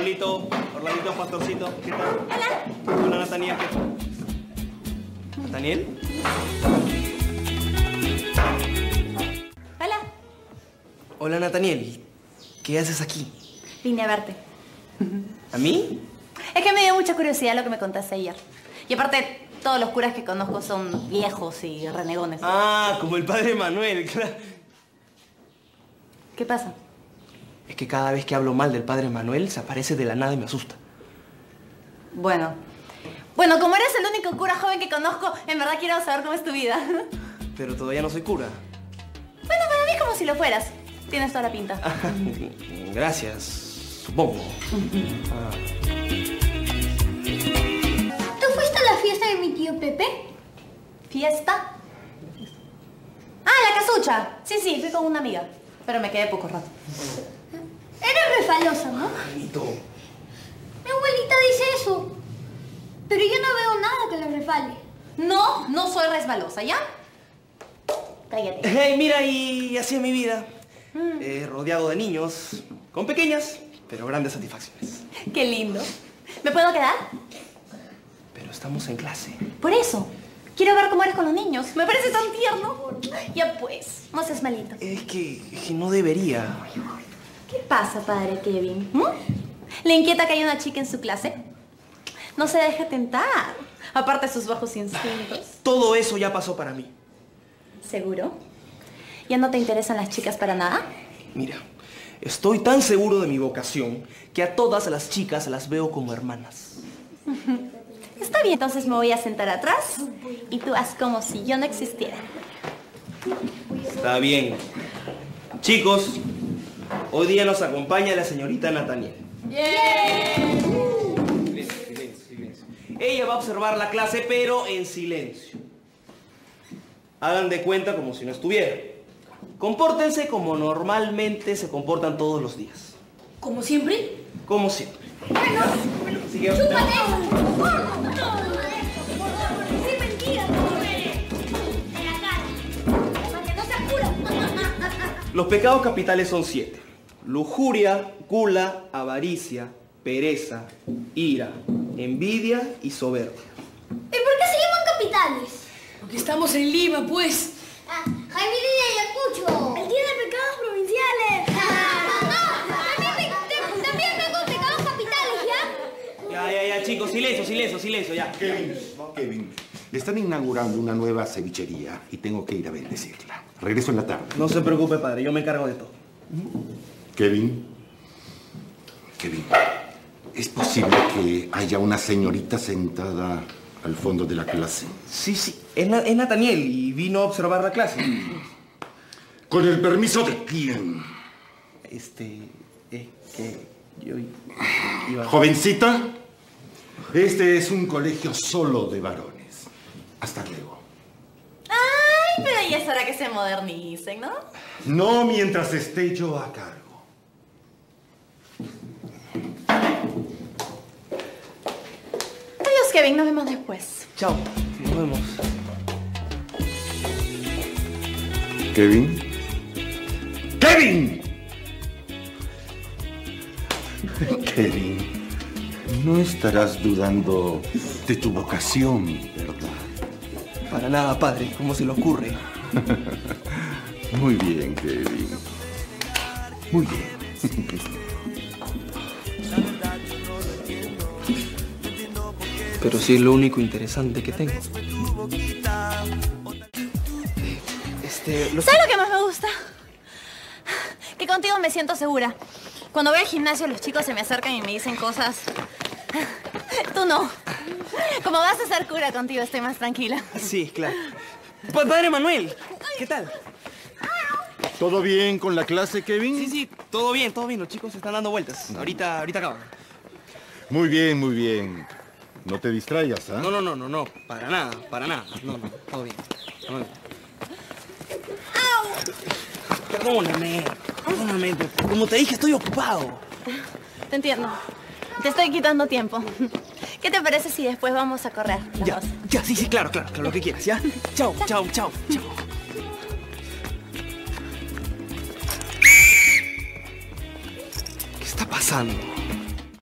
Pablito, Orlandito, Pastorcito, ¿qué tal? Hola. Hola, Nathaniel, ¿qué tal? ¿Nathaniel? Hola. Hola, Nathaniel. ¿Qué haces aquí? Vine a verte. ¿A mí? Es que me dio mucha curiosidad lo que me contaste ayer. Y aparte, todos los curas que conozco son viejos y renegones. Ah, como el padre Manuel, claro. ¿Qué pasa? Es que cada vez que hablo mal del padre Manuel, se aparece de la nada y me asusta. Bueno, como eres el único cura joven que conozco, en verdad quiero saber cómo es tu vida. Pero todavía no soy cura. Bueno, para mí es como si lo fueras. Tienes toda la pinta. Gracias, supongo. ¿Tú fuiste a la fiesta de mi tío Pepe? ¿Fiesta? Ah, la casucha. Sí, fui con una amiga. Pero me quedé poco rato. Eres refalosa, ¿no? Manito. Mi abuelita dice eso. Pero yo no veo nada que le refale. No soy resbalosa, ¿ya? Cállate. Hey, mira, y así es mi vida. Rodeado de niños, con pequeñas, pero grandes satisfacciones. Qué lindo. ¿Me puedo quedar? Pero estamos en clase. Por eso. Quiero ver cómo eres con los niños. Me parece tan tierno. Ya pues, no seas malito. Es que no debería. ¿Qué pasa, padre Kevin? ¿Le inquieta que haya una chica en su clase? No se deje tentar. Aparte de sus bajos instintos. Todo eso ya pasó para mí. ¿Seguro? ¿Ya no te interesan las chicas para nada? Mira, estoy tan seguro de mi vocación que a todas las chicas las veo como hermanas. Está bien, entonces me voy a sentar atrás y tú haz como si yo no existiera. Está bien. Chicos, hoy día nos acompaña la señorita Nathaniel. Silencio. Ella va a observar la clase, pero en silencio. Hagan de cuenta como si no estuviera. Compórtense como normalmente se comportan todos los días. ¿Como siempre? Como siempre. Así que... ¡Chúpate! ¡Sí, mentira! En la cara. Para que no seas puro. Los pecados capitales son 7. Lujuria, gula, avaricia, pereza, ira, envidia y soberbia. ¿Y por qué se llaman capitales? Porque estamos en Lima, pues. Jaime de Ayacucho. El día de pecados provinciales. También tengo pecados capitales, ¿ya? Ya, chicos, silencio, ya. Kevin, están inaugurando una nueva cevichería y tengo que ir a bendecirla. Regreso en la tarde. No se preocupe, padre, yo me encargo de todo. Kevin, ¿es posible que haya una señorita sentada al fondo de la clase? Sí, es Nathaniel y vino a observar la clase. ¿Con el permiso de quién? Es que yo iba... Jovencita, este es un colegio solo de varones. Hasta luego. Ay, pero ya es hora que se modernicen, ¿no? No mientras esté yo a cargo. Adiós, Kevin, nos vemos después. Chao, nos vemos. ¿Kevin? ¡Kevin! Kevin, no estarás dudando de tu vocación, ¿verdad? Para nada, padre, ¿cómo se le ocurre? Muy bien, Kevin. Muy bien. Pero sí es lo único interesante que tengo. ¿Sabes lo que más me gusta? Que contigo me siento segura. Cuando voy al gimnasio, los chicos se me acercan y me dicen cosas. Tú no. Como vas a ser cura contigo, estoy más tranquila. Sí, claro. Padre Manuel, ¿qué tal? ¿Todo bien con la clase, Kevin? Sí, todo bien. Los chicos se están dando vueltas. Ahorita acaban. Muy bien. No te distraigas, ¿ah? No, para nada. No, todo bien. Perdóname. Como te dije, estoy ocupado. Te entiendo. Te estoy quitando tiempo. ¿Qué te parece si después vamos a correr? Ya, sí, claro, lo que quieras, ¿ya? Chao. ¿Qué está pasando?